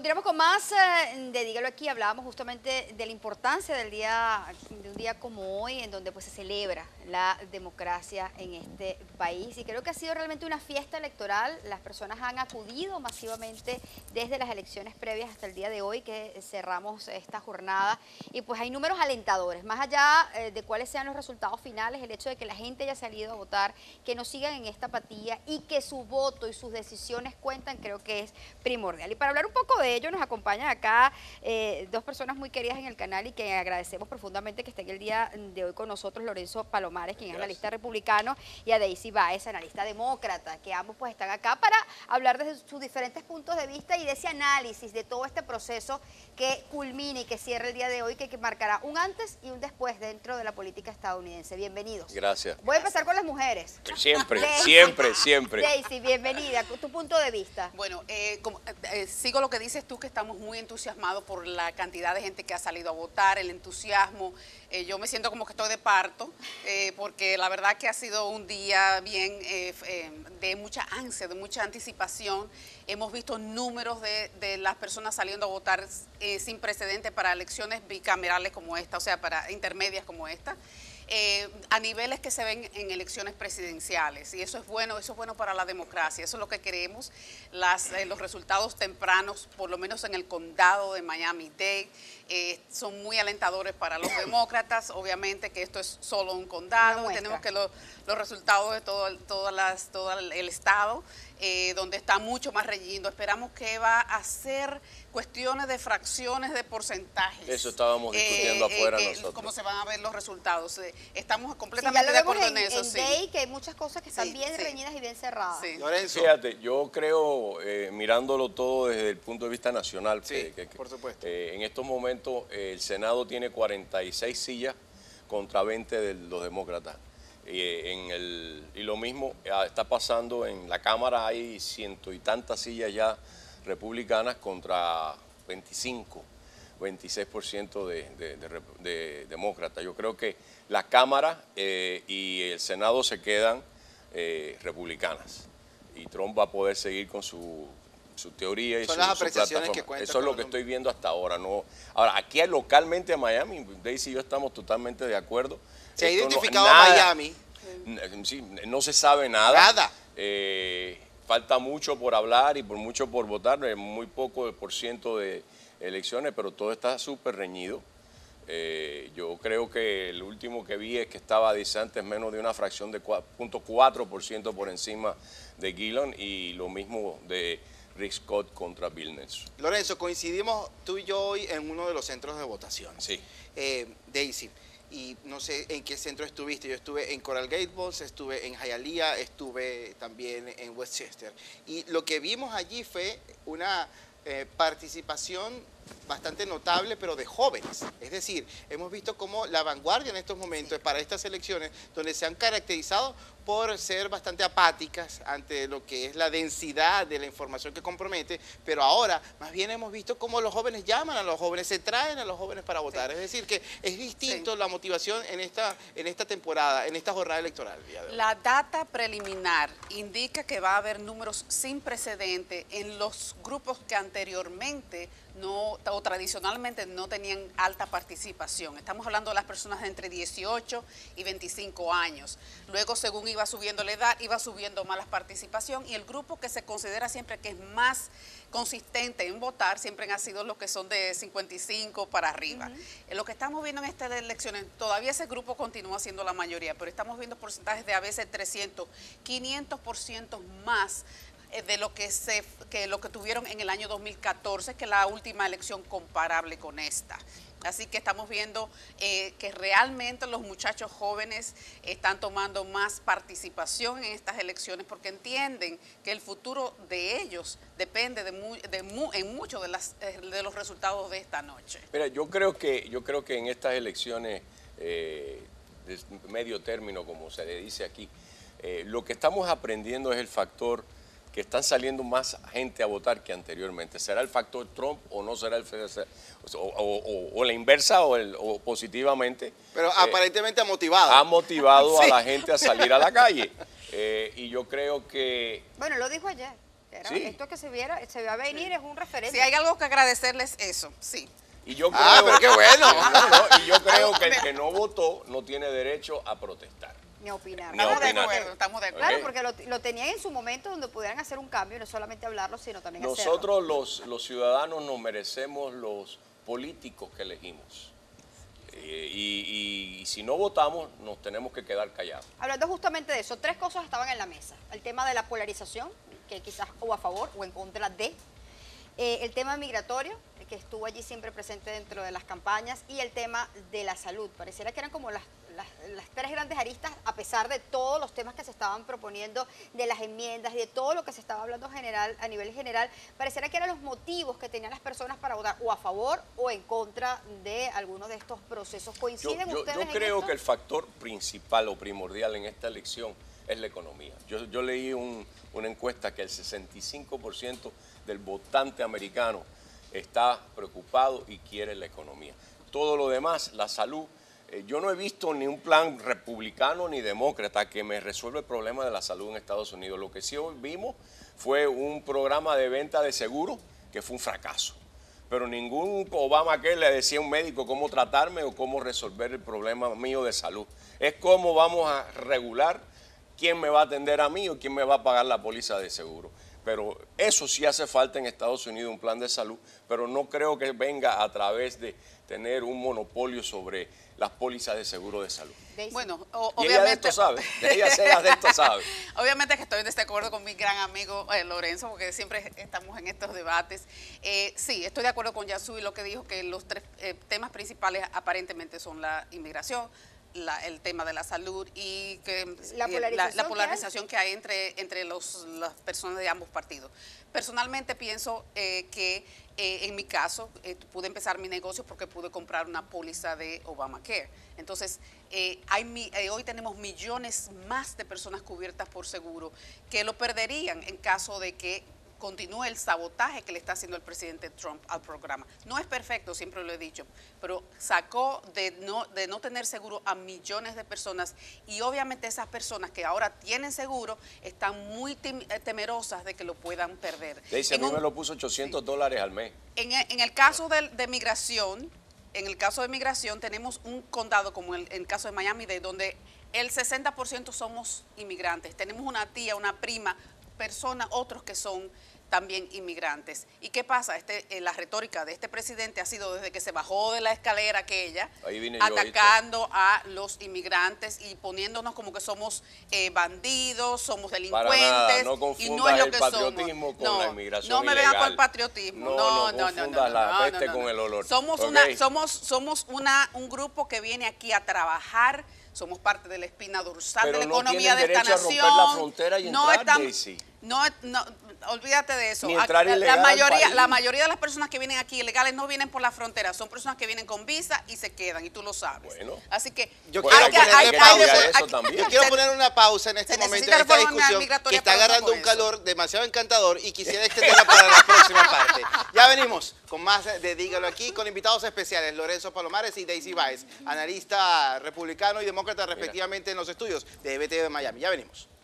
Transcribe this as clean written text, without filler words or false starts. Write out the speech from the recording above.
Continuamos con más de Dígalo Aquí. Hablábamos justamente de la importancia de un día como hoy, en donde pues se celebra la democracia en este país. Y creo que ha sido realmente una fiesta electoral. Las personas han acudido masivamente desde las elecciones previas hasta el día de hoy, que cerramos esta jornada. Y pues hay números alentadores. Más allá de cuáles sean los resultados finales, el hecho de que la gente haya salido a votar, que no sigan en esta apatía y que su voto y sus decisiones cuentan, creo que es primordial. Y para hablar un poco de ello, nos acompañan acá dos personas muy queridas en el canal y que agradecemos profundamente que estén el día de hoy con nosotros: Lorenzo Palomares, quien es analista republicano, y a Daisy Báez, analista demócrata, que ambos pues están acá para hablar desde sus diferentes puntos de vista y de ese análisis de todo este proceso que culmina y que cierra el día de hoy, que marcará un antes y un después dentro de la política estadounidense. Bienvenidos. Gracias. Voy a empezar con las mujeres. Siempre, siempre. Daisy, bienvenida. Tu punto de vista. Bueno, sigo lo que dices tú, que estamos muy entusiasmados por la cantidad de gente que ha salido a votar, el entusiasmo. Yo me siento como que estoy de parto, porque la verdad que ha sido un día bien de mucha ansia, de mucha anticipación. Hemos visto números de las personas saliendo a votar sin precedentes para elecciones bicamerales como esta, o sea, para intermedias como esta. A niveles que se ven en elecciones presidenciales, y eso es bueno para la democracia, eso es lo que queremos. Los resultados tempranos, por lo menos en el condado de Miami-Dade, son muy alentadores para los demócratas. Obviamente que esto es solo un condado, tenemos que los resultados de todo el estado, donde está mucho más reñido. Esperamos que va a ser cuestiones de fracciones de porcentajes. Eso estábamos discutiendo afuera nosotros. Cómo se van a ver los resultados. Estamos completamente de acuerdo en eso. Sí, que hay muchas cosas que están bien reñidas y bien cerradas. Sí. Lorenzo. Fíjate, yo creo, mirándolo todo desde el punto de vista nacional, por supuesto. En estos momentos el Senado tiene 46 sillas contra 20 de los demócratas. Y lo mismo está pasando en la Cámara. Hay ciento y tantas sillas ya republicanas contra 26% de demócratas. Yo creo que la Cámara y el Senado se quedan republicanas, y Trump va a poder seguir con su teoría y su plataforma. Eso es lo que estoy viendo hasta ahora. Ahora, aquí localmente en Miami, Daisy y yo estamos totalmente de acuerdo. Se ha identificado a Miami. Sí, no se sabe nada. Falta mucho por hablar y mucho por votar, muy poco por ciento de elecciones, pero todo está súper reñido. Yo creo que el último que vi es que estaba DeSantis menos de una fracción de 0.4% por encima de Gillon, y lo mismo de Rick Scott contra Bill Nelson. Lorenzo, coincidimos tú y yo hoy en uno de los centros de votación. Sí. Daisy, y no sé en qué centro estuviste. Yo estuve en Coral Gables, estuve en Hialeah, estuve también en Westchester. Y lo que vimos allí fue una participación bastante notable, pero de jóvenes. Es decir, hemos visto cómo la vanguardia en estos momentos para estas elecciones, donde se han caracterizado por ser bastante apáticas ante lo que es la densidad de la información que compromete, pero ahora más bien hemos visto cómo los jóvenes llaman a los jóvenes, se traen a los jóvenes para votar. Es decir, que es distinto la motivación en esta temporada, en esta jornada electoral. La data preliminar indica que va a haber números sin precedente en los grupos que anteriormente o tradicionalmente no tenían alta participación. Estamos hablando de las personas de entre 18 y 25 años. Luego, según iba subiendo la edad, iba subiendo más la participación, y el grupo que se considera siempre que es más consistente en votar siempre han sido los que son de 55 para arriba. Lo que estamos viendo en estas elecciones, todavía ese grupo continúa siendo la mayoría, pero estamos viendo porcentajes de a veces 300, 500% más de lo que tuvieron en el año 2014, que es la última elección comparable con esta. Así que estamos viendo que realmente los muchachos jóvenes están tomando más participación en estas elecciones, porque entienden que el futuro de ellos depende en mucho de los resultados de esta noche. Mira, yo creo que en estas elecciones de medio término, como se le dice aquí, lo que estamos aprendiendo es el factor que están saliendo más gente a votar que anteriormente. ¿Será el factor Trump o no será o la inversa o positivamente? Pero aparentemente ha motivado. Ha motivado sí. a la gente a salir a la calle. Y yo creo que... Bueno, lo dijo ayer. Era, Sí. esto que se va a venir es un referente. Si hay algo que agradecerles, eso, sí. Y yo creo, pero qué bueno. y yo creo que el que no votó no tiene derecho a protestar. Ni opinar. Ni Estamos de opinar. acuerdo, estamos de acuerdo. Claro, Ok. porque lo tenían en su momento donde pudieran hacer un cambio, no solamente hablarlo, sino también hacerlo. Nosotros los ciudadanos nos merecemos los políticos que elegimos. Y si no votamos, nos tenemos que quedar callados. Hablando justamente de eso, 3 cosas estaban en la mesa. El tema de la polarización, que quizás o a favor o en contra de. El tema migratorio, que estuvo allí siempre presente dentro de las campañas, y el tema de la salud. Pareciera que eran como las 3 grandes aristas, a pesar de todos los temas que se estaban proponiendo, de las enmiendas y de todo lo que se estaba hablando a nivel general, pareciera que eran los motivos que tenían las personas para votar o a favor o en contra de algunos de estos procesos. ¿Coinciden ustedes Yo en creo esto? que el factor principal o primordial en esta elección es la economía. Yo leí una encuesta que el 65% del votante americano está preocupado y quiere la economía. Todo lo demás, la salud, yo no he visto ni un plan republicano ni demócrata que me resuelva el problema de la salud en Estados Unidos. Lo que sí vimos fue un programa de venta de seguros que fue un fracaso. Pero ningún Obamacare le decía a un médico cómo tratarme o cómo resolver el problema mío de salud. Es cómo vamos a regular quién me va a atender a mí o quién me va a pagar la póliza de seguro. Pero eso sí hace falta en Estados Unidos, un plan de salud, pero no creo que venga a través de tener un monopolio sobre las pólizas de seguro de salud. Daisy. Bueno, Y ella de obviamente... esto sabe, ella de esto sabe. Obviamente que estoy de acuerdo con mi gran amigo Lorenzo, porque siempre estamos en estos debates. Sí, estoy de acuerdo con Yasui, lo que dijo, que los 3 temas principales aparentemente son la inmigración, el tema de la salud y que la polarización que hay entre las personas de ambos partidos. Personalmente pienso que en mi caso pude empezar mi negocio porque pude comprar una póliza de Obamacare. Entonces, hoy tenemos millones más de personas cubiertas por seguro que lo perderían en caso de que continúe el sabotaje que le está haciendo el presidente Trump al programa. No es perfecto, siempre lo he dicho, pero sacó de no tener seguro a millones de personas y obviamente esas personas que ahora tienen seguro están muy temerosas de que lo puedan perder. Daisy, a mí me lo puso $800 al mes. En el caso de migración, tenemos un condado como en el caso de Miami-Dade, donde el 60% somos inmigrantes. Tenemos una tía, una prima, otros que son también inmigrantes. ¿Y qué pasa? La retórica de este presidente ha sido desde que se bajó de la escalera aquella, atacando a los inmigrantes y poniéndonos como que somos bandidos, somos delincuentes. Para nada, no y no es lo el que patriotismo somos. con la inmigración No me ilegal. vean con el patriotismo. No confundas la peste con el olor. Somos Okay. un grupo que viene aquí a trabajar. Somos parte de la espina dorsal Pero de la no economía de tienen esta derecho a nación. romper la frontera y entrar, Daisy. No, olvídate de eso. Ni entrar ilegal al país. La mayoría de las personas que vienen aquí ilegales no vienen por la frontera, son personas que vienen con visa y se quedan, y tú lo sabes. Bueno. Así que Yo Bueno, quiero ponerle pausa. también. Yo quiero poner una pausa en este Se momento, necesita en esta reforma discusión, migratoria que está para agarrando con un eso. calor demasiado encantador y quisiera extenderla para la próxima parte. Ya venimos con más de Dígalo Aquí, con invitados especiales, Lorenzo Palomares y Daisy Báez, analista republicano y demócrata respectivamente en los estudios de EBTV de Miami. Ya venimos.